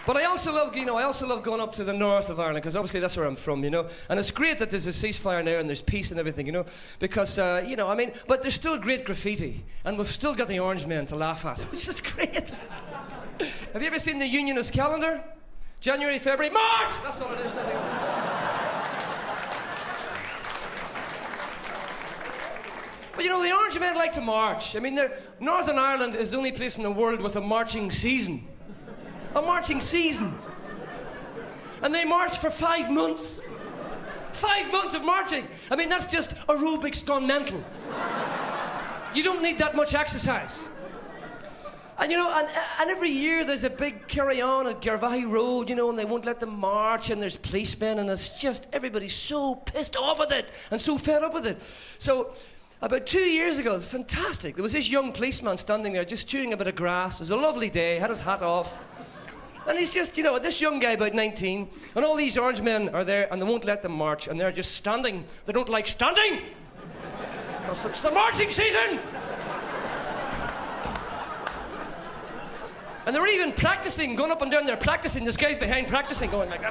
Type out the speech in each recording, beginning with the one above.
But I also love, I also love going up to the north of Ireland, because obviously that's where I'm from, And it's great that there's a ceasefire there and there's peace and everything, Because, but there's still great graffiti. And we've still got the Orange Men to laugh at, which is great. Have you ever seen the Unionist calendar? January, February, March! That's all it is, nothing else. But the Orange Men like to march. I mean, Northern Ireland is the only place in the world with a marching season. A marching season. And they march for 5 months. 5 months of marching. I mean, that's just aerobics gone mental. You don't need that much exercise. And and every year there's a big carry-on at Garvaghey Road, and they won't let them march, and there's policemen, and it's just, everybody's so pissed off with it, and so fed up with it. So, about 2 years ago, fantastic, there was this young policeman standing there just chewing a bit of grass. It was a lovely day, had his hat off. And he's just, this young guy about 19, and all these Orange Men are there, and they won't let them march, and they're just standing. They don't like standing, because it's the marching season. And they were even practicing, going up and down there practicing. This guy's behind practicing, going like that.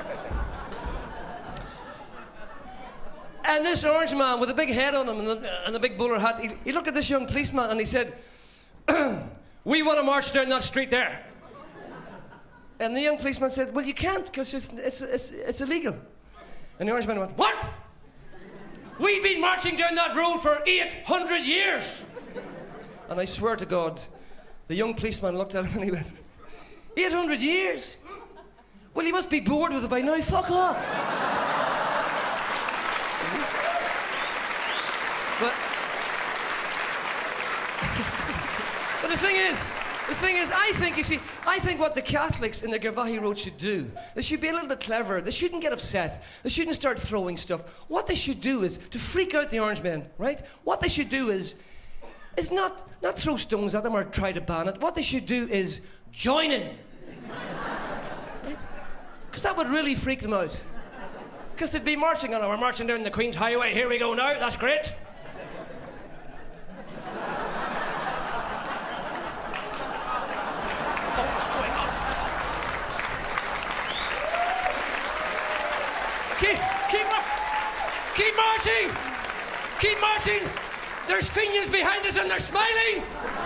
And this Orange Man with a big head on him and the big bowler hat, he looked at this young policeman and he said, "We want to march down that street there." And the young policeman said, "Well, you can't, because it's illegal." And the Orange Man went, "What? We've been marching down that road for 800 years. And I swear to God, the young policeman looked at him and he went, 800 years? Well, he must be bored with it by now. Fuck off. But the thing is, I think what the Catholics in the Garvaghey Road should do, they should be a little bit clever. They shouldn't get upset. They shouldn't start throwing stuff. What they should do is, to freak out the Orange Men, right? What they should do is not throw stones at them or try to ban it. What they should do is join in. Right? Because that would really freak them out. Because they'd be marching on it. We're marching down the Queen's Highway. Here we go now. That's great. What's going on? Keep marching. Keep marching. There's Fenians behind us and they're smiling!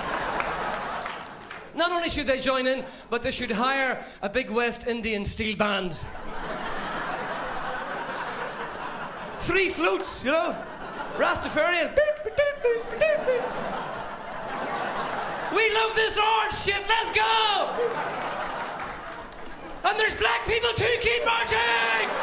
Not only should they join in, but they should hire a big West Indian steel band. 3 flutes, Rastafarian. Beep, beep, beep, beep, beep, beep. We love this orange shit, let's go! And there's black people too, keep marching!